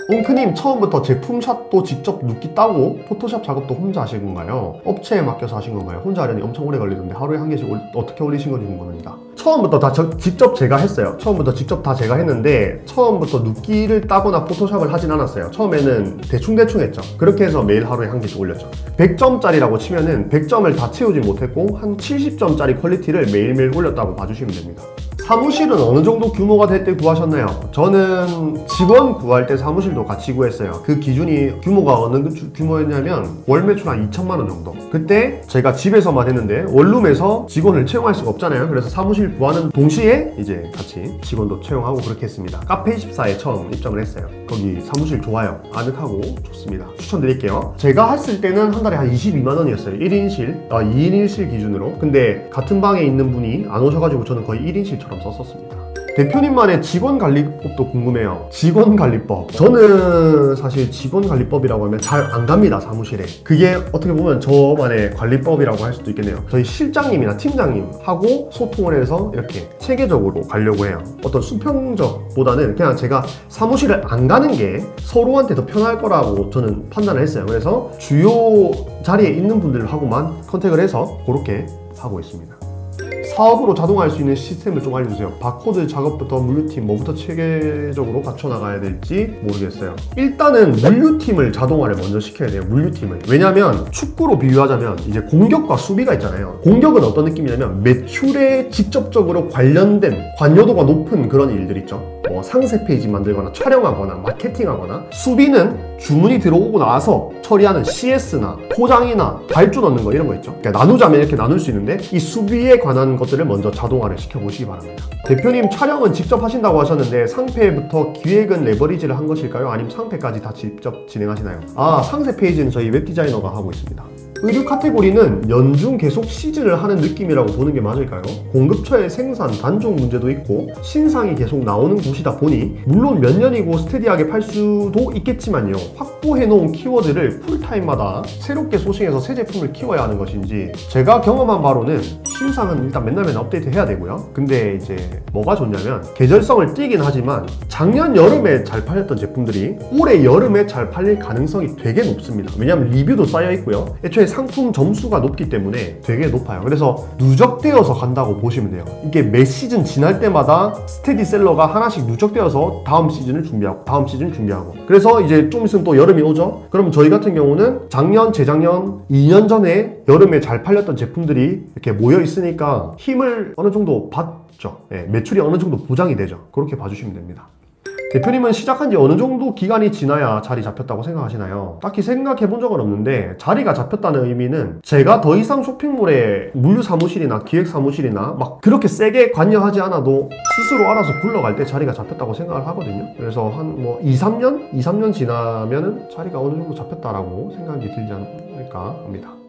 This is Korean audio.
옹크님, 처음부터 제품샷도 직접 눕기 따고 포토샵 작업도 혼자 하신 건가요? 업체에 맡겨서 하신 건가요? 혼자 하려니 엄청 오래 걸리던데 하루에 한 개씩 어떻게 올리신 건지 궁금합니다. 처음부터 다 직접 제가 했어요. 처음부터 직접 다 제가 했는데 처음부터 눕기를 따거나 포토샵을 하진 않았어요. 처음에는 대충 했죠. 그렇게 해서 매일 하루에 한 개씩 올렸죠. 100점짜리라고 치면은 100점을 다 채우지 못했고 한 70점짜리 퀄리티를 매일매일 올렸다고 봐주시면 됩니다. 사무실은 어느 정도 규모가 될 때 구하셨나요? 저는 직원 구할 때 사무실도 같이 구했어요. 그 기준이 규모가 어느 규모였냐면 월 매출 한 2천만 원 정도. 그때 제가 집에서만 했는데 원룸에서 직원을 채용할 수가 없잖아요. 그래서 사무실 구하는 동시에 이제 같이 직원도 채용하고 그렇게 했습니다. 카페24에 처음 입점을 했어요. 거기 사무실 좋아요. 아늑하고 좋습니다. 추천드릴게요. 제가 했을 때는 한 달에 한 22만 원이었어요. 1인실, 2인 1실 기준으로. 근데 같은 방에 있는 분이 안 오셔가지고 저는 거의 1인실처럼 썼었습니다. 대표님만의 직원관리법도 궁금해요. 직원관리법. 저는 사실 직원관리법이라고 하면 잘 안 갑니다, 사무실에. 그게 어떻게 보면 저만의 관리법이라고 할 수도 있겠네요. 저희 실장님이나 팀장님하고 소통을 해서 이렇게 체계적으로 가려고 해요. 어떤 수평적보다는 그냥 제가 사무실을 안 가는 게 서로한테 더 편할 거라고 저는 판단을 했어요. 그래서 주요 자리에 있는 분들하고만 컨택을 해서 그렇게 하고 있습니다. 사업으로 자동화할 수 있는 시스템을 좀 알려주세요. 바코드 작업부터 물류팀 뭐부터 체계적으로 갖춰 나가야 될지 모르겠어요. 일단은 물류팀을 자동화를 먼저 시켜야 돼요. 물류팀을. 왜냐면 축구로 비유하자면 이제 공격과 수비가 있잖아요. 공격은 어떤 느낌이냐면 매출에 직접적으로 관련된 관여도가 높은 그런 일들 있죠. 뭐 상세 페이지 만들거나 촬영하거나 마케팅하거나. 수비는 주문이 들어오고 나서 처리하는 CS나 포장이나 발주 넣는 거 이런 거 있죠. 그러니까 나누자면 이렇게 나눌 수 있는데 이 수비에 관한 것들을 먼저 자동화를 시켜보시기 바랍니다. 대표님, 촬영은 직접 하신다고 하셨는데 상패부터 기획은 레버리지를 한 것일까요? 아니면 상패까지 다 직접 진행하시나요? 상세 페이지는 저희 웹디자이너가 하고 있습니다. 의류 카테고리는 연중 계속 시즌을 하는 느낌이라고 보는 게 맞을까요? 공급처의 생산 단종 문제도 있고 신상이 계속 나오는 곳이다 보니 물론 몇 년이고 스테디하게 팔 수도 있겠지만요, 확보해놓은 키워드를 풀타임마다 새롭게 소싱해서 새 제품을 키워야 하는 것인지, 제가 경험한 바로는 신상은 일단 맨날 업데이트 해야 되고요. 근데 이제 뭐가 좋냐면 계절성을 띠긴 하지만 작년 여름에 잘 팔렸던 제품들이 올해 여름에 잘 팔릴 가능성이 되게 높습니다. 왜냐면 리뷰도 쌓여 있고요. 애초에 상품 점수가 높기 때문에 되게 높아요. 그래서 누적되어서 간다고 보시면 돼요. 이게 매 시즌 지날 때마다 스테디셀러가 하나씩 누적되어서 다음 시즌을 준비하고 다음 시즌 준비하고. 그래서 이제 좀 있으면 또 여름이 오죠. 그럼 저희 같은 경우는 작년, 재작년, 2년 전에 여름에 잘 팔렸던 제품들이 이렇게 모여 있으니까 힘을 어느 정도 받죠. 매출이 어느 정도 보장이 되죠. 그렇게 봐주시면 됩니다. 대표님은 시작한 지 어느 정도 기간이 지나야 자리 잡혔다고 생각하시나요? 딱히 생각해 본 적은 없는데, 자리가 잡혔다는 의미는 제가 더 이상 쇼핑몰에 물류 사무실이나 기획 사무실이나 막 그렇게 세게 관여하지 않아도 스스로 알아서 굴러갈 때 자리가 잡혔다고 생각을 하거든요. 그래서 한 2-3년 지나면은 자리가 어느 정도 잡혔다라고 생각이 들지 않을까 합니다.